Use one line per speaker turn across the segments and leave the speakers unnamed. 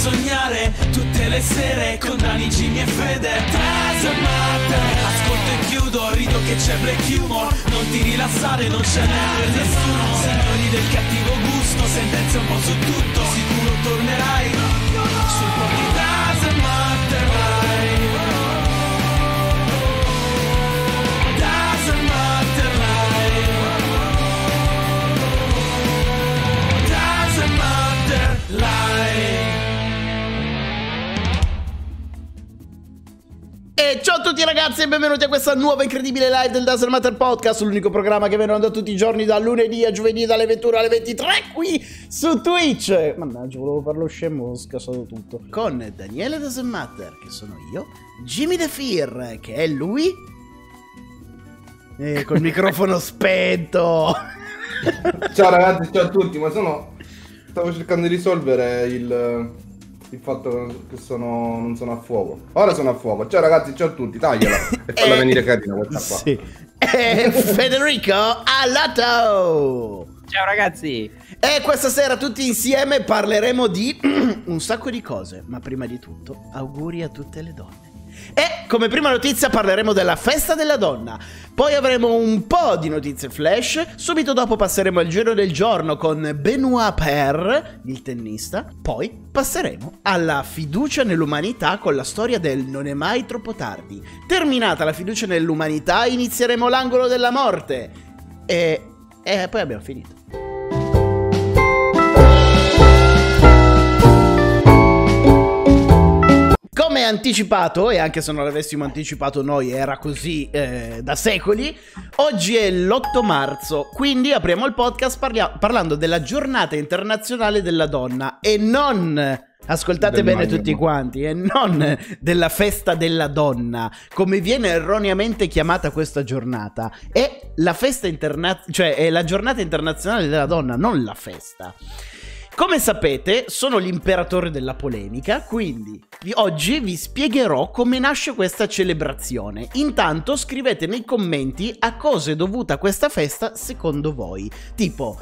sognare tutte le sere con Dani, Jimmy e Fede. Doesn't matter. Ascolto e chiudo, rido che c'è black humor. Non ti rilassare, non ce n'è per nessuno. Signori del cattivo gusto, sentenze un po' su tutto. Sicuro tornerai sul pochi. Doesn't matter live. Doesn't matter live. Doesn't matter live.
E ciao a tutti ragazzi e benvenuti a questa nuova incredibile live del Doesn't Matter Podcast, l'unico programma che viene onda tutti i giorni da lunedì a giovedì dalle 21 alle 23 qui su Twitch. Mannaggia, volevo farlo scemo, ho scassato tutto. Con Daniele Doesn't Matter, che sono io, Jimmy The Fear, che è lui, e col microfono spento.
Ciao ragazzi, ciao a tutti, ma stavo cercando di risolvere il fatto che non sono a fuoco. Ora sono a fuoco. Ciao ragazzi, ciao a tutti, tagliala e falla venire carina questa qua.
Sì. Federico Alato.
Ciao ragazzi.
E questa sera tutti insieme parleremo di un sacco di cose, ma prima di tutto auguri a tutte le donne. E come prima notizia parleremo della festa della donna. Poi avremo un po' di notizie flash. Subito dopo passeremo al giro del giorno con Benoit Paire, il tennista. Poi passeremo alla fiducia nell'umanità con la storia del non è mai troppo tardi. Terminata la fiducia nell'umanità inizieremo l'angolo della morte. E poi abbiamo finito. Come anticipato, e anche se non l'avessimo anticipato noi era così da secoli, oggi è l'8 marzo, quindi apriamo il podcast parlando della giornata internazionale della donna e non, ascoltate bene tutti quanti, e non della festa della donna, come viene erroneamente chiamata questa giornata. È la festa cioè è la giornata internazionale della donna, non la festa. Come sapete, sono l'imperatore della polemica, quindi oggi vi spiegherò come nasce questa celebrazione. Intanto scrivete nei commenti a cosa è dovuta questa festa secondo voi. Tipo,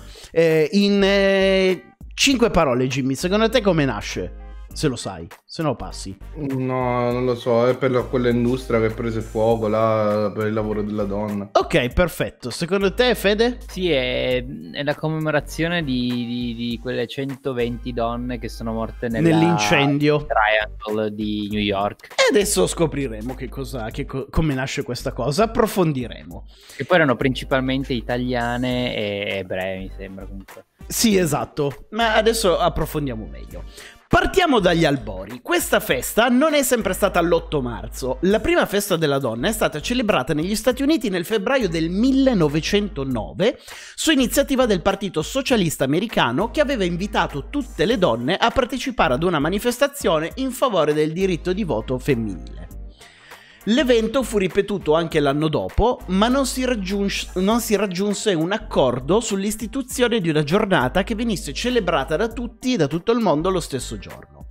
in 5 parole, Jimmy, secondo te come nasce? Se lo sai, se no passi.
No, non lo so, è per quella industria che ha preso fuoco là, per il lavoro della donna.
Ok, perfetto. Secondo te, Fede?
Sì, è la commemorazione di quelle 120 donne che sono morte
nell'incendio
Triangle di New York.
E adesso scopriremo come nasce questa cosa, approfondiremo.
Che poi erano principalmente italiane e ebree, mi sembra comunque.
Sì, esatto, ma adesso approfondiamo meglio. Partiamo dagli albori. Questa festa non è sempre stata l'8 marzo. La prima festa della donna è stata celebrata negli Stati Uniti nel febbraio del 1909 su iniziativa del Partito Socialista Americano, che aveva invitato tutte le donne a partecipare ad una manifestazione in favore del diritto di voto femminile. L'evento fu ripetuto anche l'anno dopo, ma non si raggiunse un accordo sull'istituzione di una giornata che venisse celebrata da tutti, da tutto il mondo, lo stesso giorno.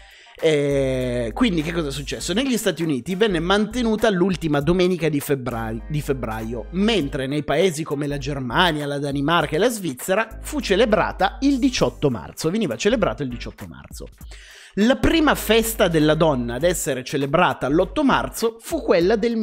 Quindi che cosa è successo? Negli Stati Uniti venne mantenuta l'ultima domenica di febbraio, mentre nei paesi come la Germania, la Danimarca e la Svizzera fu celebrata il 18 marzo, veniva celebrata il 18 marzo. La prima festa della donna ad essere celebrata l'8 marzo fu quella del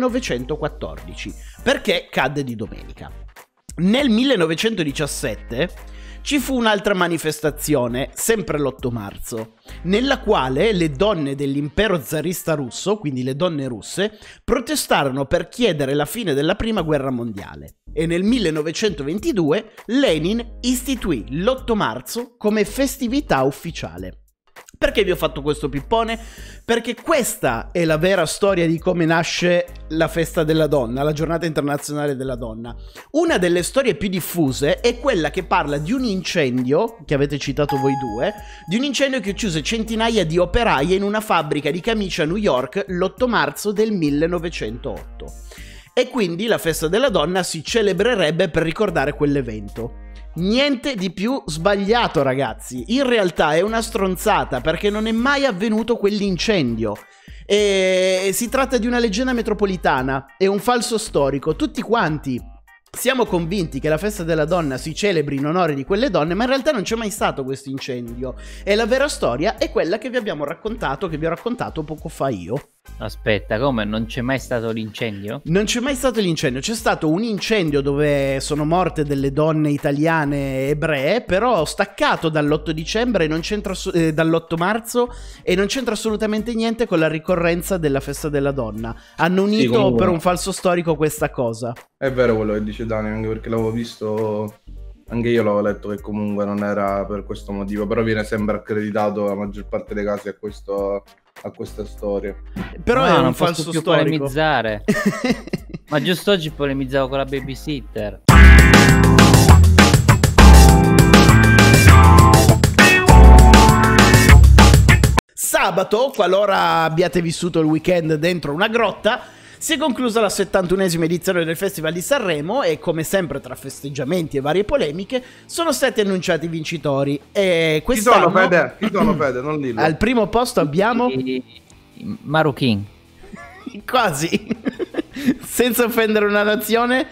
1914, perché cadde di domenica. Nel 1917 ci fu un'altra manifestazione, sempre l'8 marzo, nella quale le donne dell'impero zarista russo, quindi le donne russe, protestarono per chiedere la fine della prima guerra mondiale. E nel 1922 Lenin istituì l'8 marzo come festività ufficiale. Perché vi ho fatto questo pippone? Perché questa è la vera storia di come nasce la festa della donna, la giornata internazionale della donna. Una delle storie più diffuse è quella che parla di un incendio, che avete citato voi due, di un incendio che uccise centinaia di operaie in una fabbrica di camicie a New York l'8 marzo del 1908. E quindi la festa della donna si celebrerebbe per ricordare quell'evento. Niente di più sbagliato, ragazzi. In realtà è una stronzata, perché non è mai avvenuto quell'incendio. E si tratta di una leggenda metropolitana, è un falso storico. Tutti quanti siamo convinti che la festa della donna si celebri in onore di quelle donne, ma in realtà non c'è mai stato questo incendio. E la vera storia è quella che vi abbiamo raccontato, che vi ho raccontato poco fa io.
Aspetta, come? Non c'è mai stato l'incendio?
Non c'è mai stato l'incendio, c'è stato un incendio dove sono morte delle donne italiane ebree, però staccato dall'8 dicembre, non c'entra dall'8 marzo, e non c'entra assolutamente niente con la ricorrenza della festa della donna. Hanno unito
comunque
per un falso storico questa cosa.
È vero quello che dice Dani, anche perché l'avevo visto, anche io l'avevo letto che comunque non era per questo motivo, però viene sempre accreditato la maggior parte dei casi a questa storia.
Però
No,
è un
non
falso
posso più
storico.
polemizzare. Ma giusto oggi polemizzavo con la babysitter.
Sabato, qualora abbiate vissuto il weekend dentro una grotta, si è conclusa la 71esima edizione del Festival di Sanremo e, come sempre tra festeggiamenti e varie polemiche, sono stati annunciati i vincitori. E
Chi
quest'anno,
sono Fede? Chi sono Fede? Non dillo.
al primo posto abbiamo...
Maruchin.
Quasi. Senza offendere una nazione.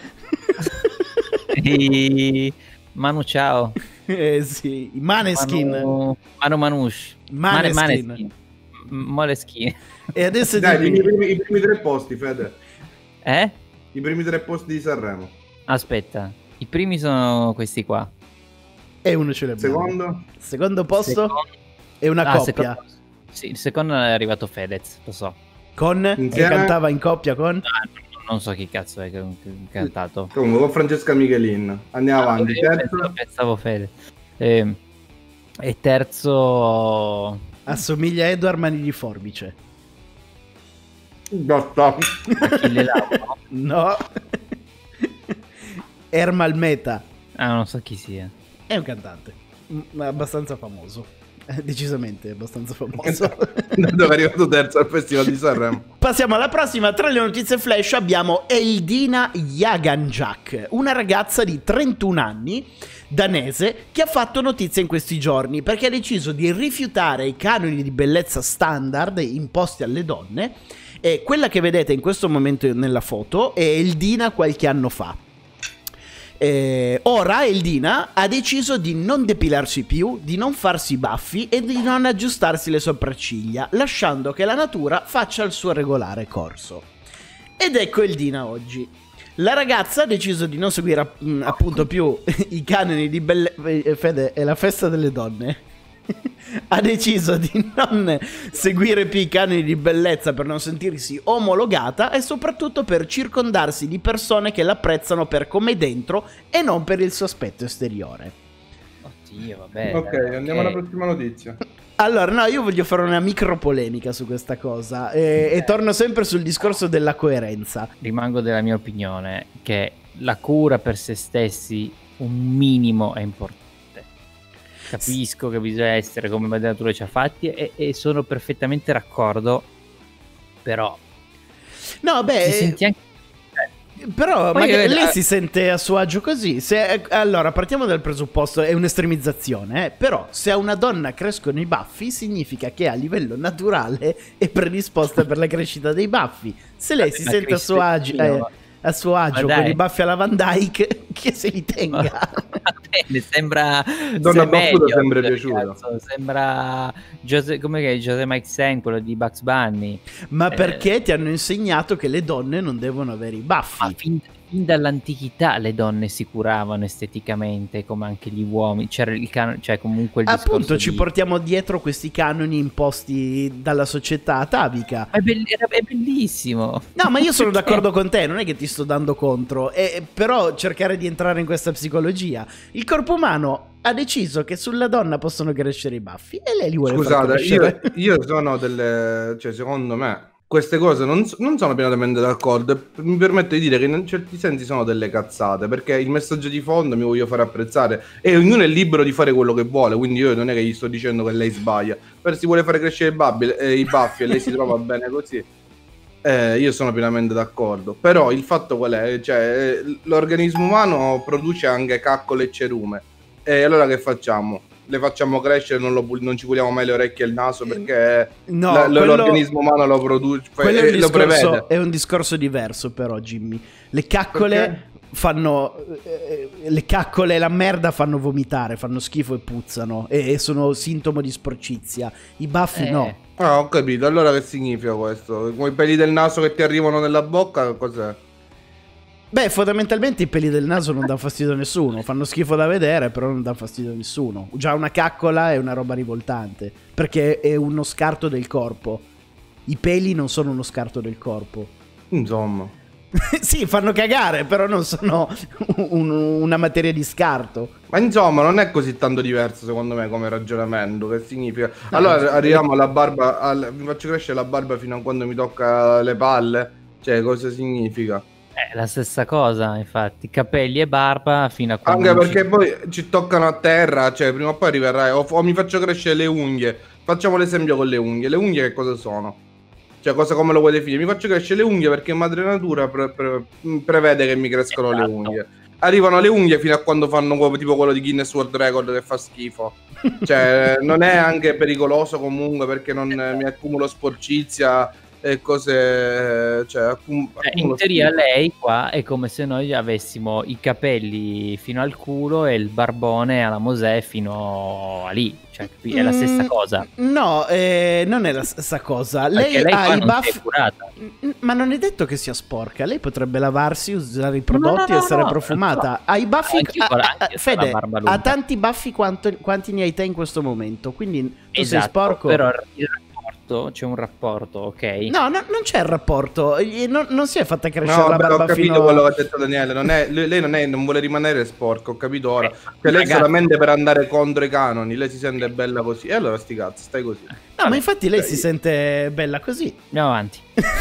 Manu ciao.
Sì, i Maneskin.
Manu Manush.
Maneskin.
Moleskine.
E adesso
Dai,
dimmi...
i primi 3 posti, Fede.
I
primi 3 posti di Sanremo.
Aspetta, i primi sono questi qua.
E uno ce l'abbiamo. Secondo posto è una coppia.
Sì, il secondo è arrivato Fedez, lo so.
Con?
Insieme?
E cantava in coppia con?
Non so chi cazzo è che ha cantato.
Comunque con Francesca Michelin. Andiamo avanti. Terzo.
Pensavo Fede. E terzo...
Assomiglia a Edward Mani di Forbice.
Basta.
Achille Lauro.
No. Ermal Meta.
Ah, non so chi sia.
È un cantante. Abbastanza famoso. Decisamente abbastanza famoso.
Dove è arrivato terzo al Festival di Sanremo.
Passiamo alla prossima. Tra le notizie flash abbiamo Eldina Jaganjak, una ragazza di 31 anni danese che ha fatto notizia in questi giorni perché ha deciso di rifiutare i canoni di bellezza standard imposti alle donne. E quella che vedete in questo momento nella foto è Eldina qualche anno fa. Ora Eldina ha deciso di non depilarsi più, di non farsi i baffi e di non aggiustarsi le sopracciglia, lasciando che la natura faccia il suo regolare corso. Ed ecco Eldina oggi. La ragazza ha deciso di non seguire appunto più i canoni di bellezza. Fede, è la festa delle donne. Ha deciso di non seguire più i canoni di bellezza per non sentirsi omologata e soprattutto per circondarsi di persone che l'apprezzano per come è dentro e non per il suo aspetto esteriore.
Oddio, vabbè.
Ok, andiamo alla prossima notizia.
Allora, no, io voglio fare una micro polemica su questa cosa e torno sempre sul discorso della coerenza.
Rimango della mia opinione che la cura per se stessi un minimo è importante. Capisco che bisogna essere come la natura ci ha fatti e sono perfettamente d'accordo, però
no, beh,
ti senti anche...
Però
Poi
magari lei si sente a suo agio così. Allora, partiamo dal presupposto, è un'estremizzazione, però se a una donna crescono i baffi significa che a livello naturale è predisposta per la crescita dei baffi. Se lei si sente a suo agio con i baffi alla Van Dyke, che se li tenga.
Bene, sembra
Donna Baffuta
meglio,
sempre piaciuta.
sembra José Mike Sen, quello di Bugs Bunny.
Ma perché ti hanno insegnato che le donne non devono avere i baffi?
Ma fin dall'antichità le donne si curavano esteticamente come anche gli uomini. C'era il canone, cioè comunque il discorso
appunto ci portiamo dietro questi canoni imposti dalla società atavica.
È bellissimo.
No, ma io sono d'accordo con te, non è che ti sto dando contro, però cercare di entrare in questa psicologia. Il corpo umano ha deciso che sulla donna possono crescere i baffi e lei li vuole far
Scusate,
crescere.
io sono cioè secondo me queste cose non sono pienamente d'accordo e mi permetto di dire che in certi sensi sono delle cazzate, perché il messaggio di fondo mi voglio fare apprezzare e ognuno è libero di fare quello che vuole, quindi io non è che gli sto dicendo che lei sbaglia, però si vuole fare crescere i baffi e lei si trova bene così, io sono pienamente d'accordo. Però il fatto qual è? Cioè, l'organismo umano produce anche caccole e cerume, e allora che facciamo? Le facciamo crescere, non ci puliamo mai le orecchie e il naso perché
no,
l'organismo umano lo produce, lo prevede.
È un discorso diverso però, Jimmy. Le caccole fanno le caccole e la merda fanno vomitare, fanno schifo e puzzano e sono sintomo di sporcizia. I baffi no.
Ah, ho capito. Allora che significa questo? Con i peli del naso che ti arrivano nella bocca, cos'è?
Beh, fondamentalmente i peli del naso non danno fastidio a nessuno, fanno schifo da vedere, però non danno fastidio a nessuno. Già una caccola è una roba rivoltante, perché è uno scarto del corpo. I peli non sono uno scarto del corpo.
Insomma.
Sì, fanno cagare, però non sono una materia di scarto.
Ma insomma, non è così tanto diverso secondo me come ragionamento. Che significa? Allora arriviamo alla barba, mi faccio crescere la barba fino a quando mi tocca le palle. Cioè, cosa significa?
È la stessa cosa, infatti, capelli e barba fino a quando...
Anche perché poi ci toccano a terra, cioè prima o poi arriverai, o mi faccio crescere le unghie. Facciamo l'esempio con le unghie. Le unghie che cosa sono? Cioè, cosa, come lo vuoi definire? Mi faccio crescere le unghie perché madre natura prevede che mi crescano le unghie. Arrivano le unghie fino a quando fanno tipo quello di Guinness World Record che fa schifo. Cioè, non è anche pericoloso comunque perché non mi accumulo sporcizia e cose, cioè
in teoria lei qua è come se noi avessimo i capelli fino al culo e il barbone alla Mosè fino a lì, cioè è la stessa cosa.
No, non è la stessa cosa. Lei ha i baffi, ma non è detto che sia sporca. Lei potrebbe lavarsi, usare i prodotti e essere profumata. Ha i baffi, Fede, ha tanti baffi quanti ne hai te in questo momento, quindi tu sei sporco.
Però c'è un rapporto, ok?
No, non c'è il rapporto. Non si è fatta crescere la barba.
Ho capito quello che ha detto Daniele. Lei non vuole rimanere sporca, ho capito ora. Cioè, lei solamente per andare contro i canoni. Lei si sente bella così. E allora sti cazzi, stai così.
No, ma infatti lei si sente bella così.
Andiamo avanti.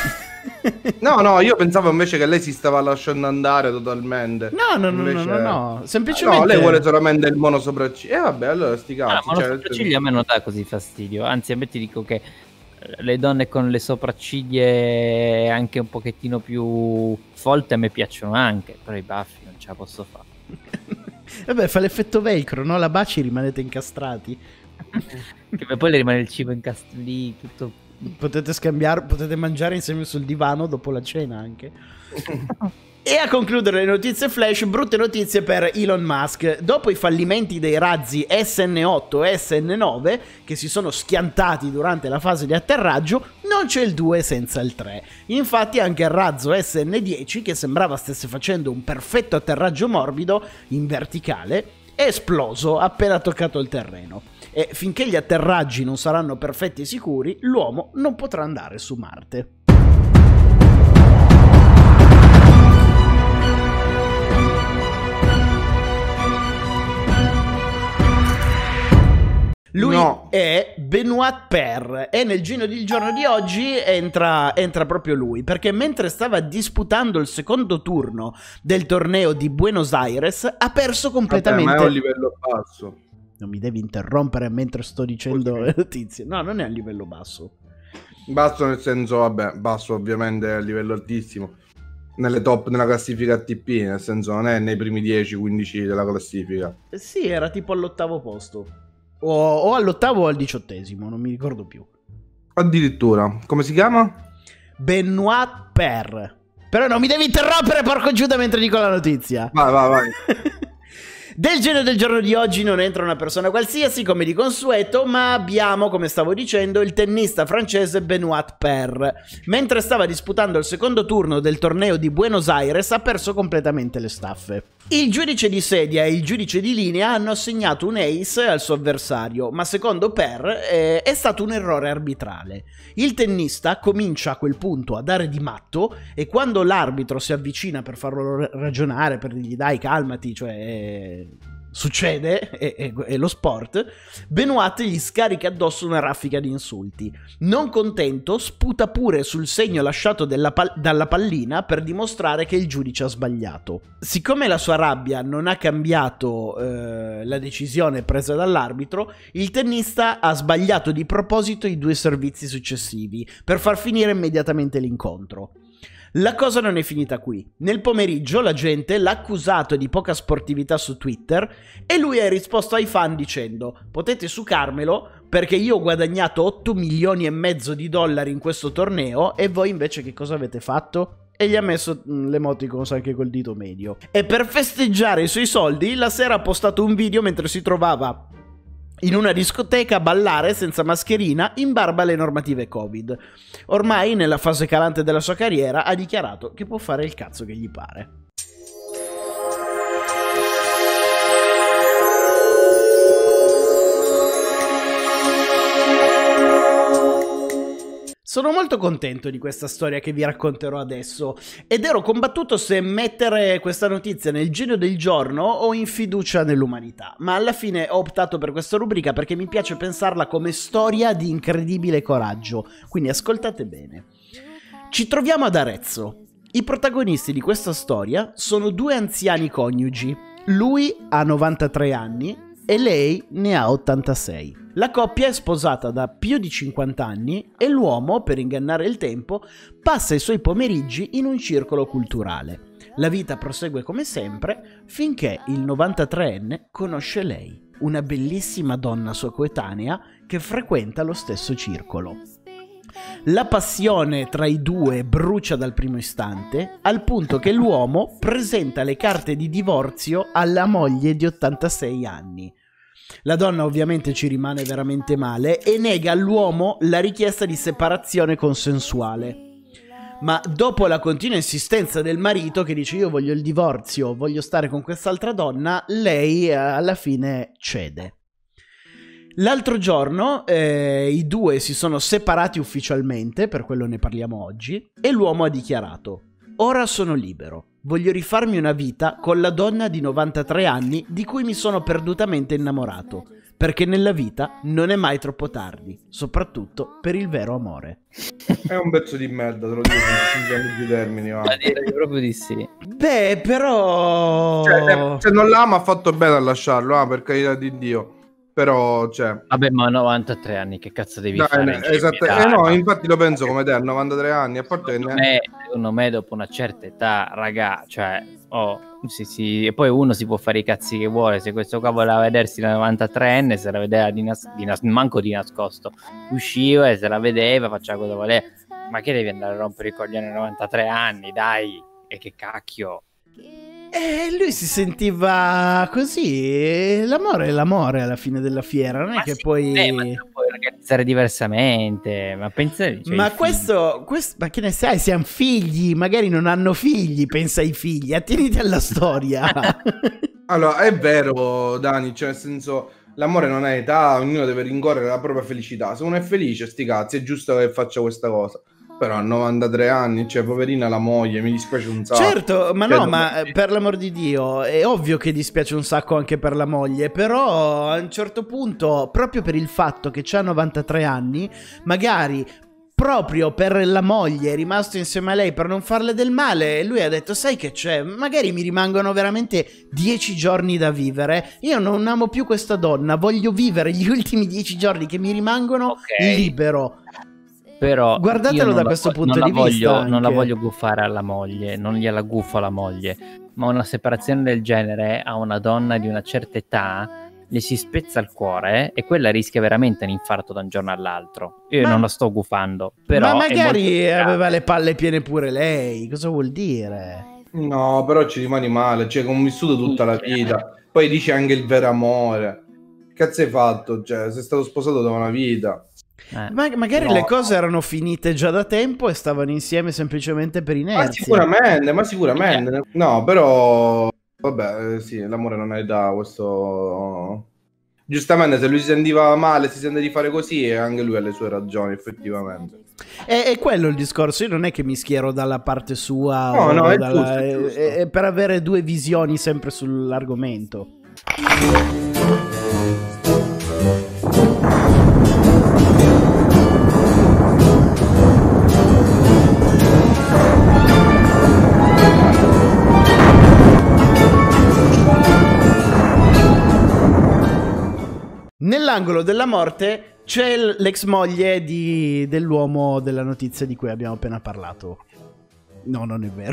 No, io pensavo invece che lei si stava lasciando andare totalmente.
No. Semplicemente.
No, lei vuole solamente il monosopracciglia. E vabbè, allora sti cazzi.
Il monosopracciglia a me non dà così fastidio. Anzi, a me ti dico che le donne con le sopracciglia anche un pochettino più folte a me piacciono anche, però i baffi non ce la posso fare.
Vabbè, fa l'effetto velcro, no? La baci, rimanete incastrati.
Che poi le rimane il cibo incastrato lì, tutto.
Potete scambiare, potete mangiare insieme sul divano dopo la cena anche. E a concludere le notizie flash, brutte notizie per Elon Musk. Dopo i fallimenti dei razzi SN8 e SN9 che si sono schiantati durante la fase di atterraggio, non c'è il 2 senza il 3. Infatti anche il razzo SN10, che sembrava stesse facendo un perfetto atterraggio morbido in verticale, è esploso appena toccato il terreno. E finché gli atterraggi non saranno perfetti e sicuri, l'uomo non potrà andare su Marte. Lui è Benoit Paire e nel giro del giorno di oggi entra proprio lui, perché mentre stava disputando il secondo turno del torneo di Buenos Aires ha perso completamente.
Ma è a un livello basso.
Non mi devi interrompere mentre sto dicendo le notizie. No, non è a livello basso.
Basso nel senso, vabbè, basso ovviamente a livello altissimo. Nelle top nella classifica ATP, nel senso non è nei primi 10-15 della classifica.
Sì, era tipo all'8° posto. O all'8° o al 18°, non mi ricordo più.
Addirittura. Come si chiama?
Benoit Paire. Però non mi devi interrompere, porco Giuda, mentre dico la notizia.
Vai.
Del genere del giorno di oggi non entra una persona qualsiasi, come di consueto, ma abbiamo, come stavo dicendo, il tennista francese Benoit Paire. Mentre stava disputando il secondo turno del torneo di Buenos Aires, ha perso completamente le staffe. Il giudice di sedia e il giudice di linea hanno assegnato un ace al suo avversario, ma secondo Paire è stato un errore arbitrale. Il tennista comincia a quel punto a dare di matto e quando l'arbitro si avvicina per farlo ragionare, per dirgli dai calmati, cioè succede, è lo sport, Benoit gli scarica addosso una raffica di insulti. Non contento, sputa pure sul segno lasciato dalla pallina per dimostrare che il giudice ha sbagliato. Siccome la sua rabbia non ha cambiato la decisione presa dall'arbitro, il tennista ha sbagliato di proposito i 2 servizi successivi per far finire immediatamente l'incontro. La cosa non è finita qui. Nel pomeriggio la gente l'ha accusato di poca sportività su Twitter e lui ha risposto ai fan dicendo: potete succarmelo perché io ho guadagnato $8,5 milioni in questo torneo e voi invece che cosa avete fatto? e gli ha messo l'emoticon anche col dito medio. E per festeggiare i suoi soldi, la sera ha postato un video mentre si trovava in una discoteca a ballare senza mascherina in barba alle normative Covid. Ormai, nella fase calante della sua carriera, ha dichiarato che può fare il cazzo che gli pare. Sono molto contento di questa storia che vi racconterò adesso ed ero combattuto se mettere questa notizia nel genio del giorno o in fiducia nell'umanità, ma alla fine ho optato per questa rubrica perché mi piace pensarla come storia di incredibile coraggio, quindi ascoltate bene. Ci troviamo ad Arezzo. I protagonisti di questa storia sono due anziani coniugi. Lui ha 93 anni e lei ne ha 86. La coppia è sposata da più di 50 anni e l'uomo, per ingannare il tempo, passa i suoi pomeriggi in un circolo culturale. La vita prosegue come sempre finché il 93enne conosce lei, una bellissima donna sua coetanea che frequenta lo stesso circolo. La passione tra i due brucia dal primo istante, al punto che l'uomo presenta le carte di divorzio alla moglie di 86 anni. La donna ovviamente ci rimane veramente male e nega all'uomo la richiesta di separazione consensuale. Ma dopo la continua insistenza del marito che dice io voglio il divorzio, voglio stare con quest'altra donna, lei alla fine cede. L'altro giorno i due si sono separati ufficialmente, per quello ne parliamo oggi, e l'uomo ha dichiarato: ora sono libero. Voglio rifarmi una vita con la donna di 93 anni di cui mi sono perdutamente innamorato, perché nella vita non è mai troppo tardi, soprattutto per il vero amore.
È un pezzo di merda, te lo dico in termini.
Ma direi proprio di sì.
Beh, però...
se non l'ama ha fatto bene a lasciarlo, per carità di Dio. Però, cioè...
Vabbè, ma 93 anni, che cazzo devi fare?
Esatto, no, infatti lo penso come te, 93 anni, a parte
secondo me dopo una certa età, raga, cioè, sì, e poi uno si può fare i cazzi che vuole, se questo qua voleva vedersi la 93enne, se la vedeva manco di nascosto, usciva e se la vedeva, faceva cosa voleva, ma che devi andare a rompere i coglioni a 93 anni, dai, e che cacchio.
E lui si sentiva così, l'amore è l'amore alla fine della fiera, non è che poi...
ma puoi organizzare diversamente, ma pensare... Cioè,
ma questo, ma che ne sai, siamo figli, magari non hanno figli, pensa ai figli, attieniti alla storia.
Allora, è vero, Dani, cioè nel senso, l'amore non ha età, ognuno deve rincorrere la propria felicità, se uno è felice, sti cazzi, è giusto che faccia questa cosa. Però a 93 anni, cioè poverina la moglie, mi dispiace un sacco.
Certo, ma no, ma per l'amor di Dio, è ovvio che dispiace un sacco anche per la moglie, però a un certo punto, proprio per il fatto che c'ha 93 anni, magari proprio per la moglie è rimasto insieme a lei per non farle del male, lui ha detto sai che c'è, magari mi rimangono veramente 10 giorni da vivere, io non amo più questa donna, voglio vivere gli ultimi 10 giorni che mi rimangono libero.
Però
guardatelo da questo punto di vista.
Non la voglio guffare alla moglie, non gliela guffo alla moglie, ma una separazione del genere a una donna di una certa età le si spezza il cuore e quella rischia veramente un infarto da un giorno all'altro. Io non la sto guffando, però
ma magari aveva le palle piene pure lei, cosa vuol dire?
No, però ci rimani male, cioè come vissuto tutta la vita, poi dici anche il vero amore. Cazzo hai fatto? Cioè, sei stato sposato da una vita.
Ma magari le cose erano finite già da tempo e stavano insieme semplicemente per inerzia.
Ma sicuramente. No, però vabbè, sì, l'amore non ha età, questo giustamente se lui si sentiva male, si sente di fare così e anche lui ha le sue ragioni effettivamente.
È quello il discorso, io non è che mi schiero dalla parte sua,
no, è giusto.
È per avere due visioni sempre sull'argomento. Nell'angolo della morte c'è l'ex moglie dell'uomo della notizia di cui abbiamo appena parlato. No, non è vero.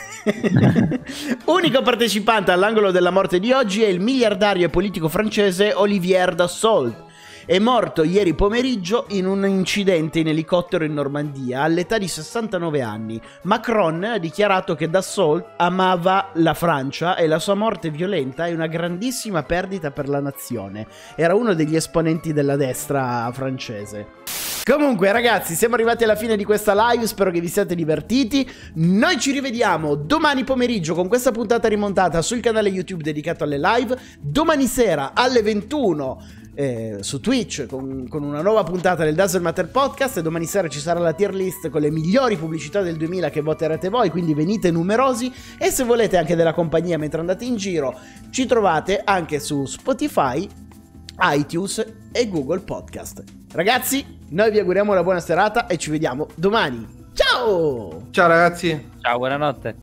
Unico partecipante all'angolo della morte di oggi è il miliardario e politico francese Olivier Dassault. È morto ieri pomeriggio in un incidente in elicottero in Normandia all'età di 69 anni. Macron ha dichiarato che Dassault amava la Francia e la sua morte violenta è una grandissima perdita per la nazione. Era uno degli esponenti della destra francese. Comunque ragazzi, siamo arrivati alla fine di questa live, spero che vi siate divertiti. Noi ci rivediamo domani pomeriggio con questa puntata rimontata sul canale YouTube dedicato alle live. Domani sera alle 21 su Twitch con una nuova puntata del Dazzle Matter Podcast, e domani sera ci sarà la tier list con le migliori pubblicità del 2000 che voterete voi, quindi venite numerosi, e se volete anche della compagnia mentre andate in giro ci trovate anche su Spotify, iTunes e Google Podcast. Ragazzi, noi vi auguriamo una buona serata e ci vediamo domani. Ciao!
Ciao ragazzi.
Ciao, buonanotte.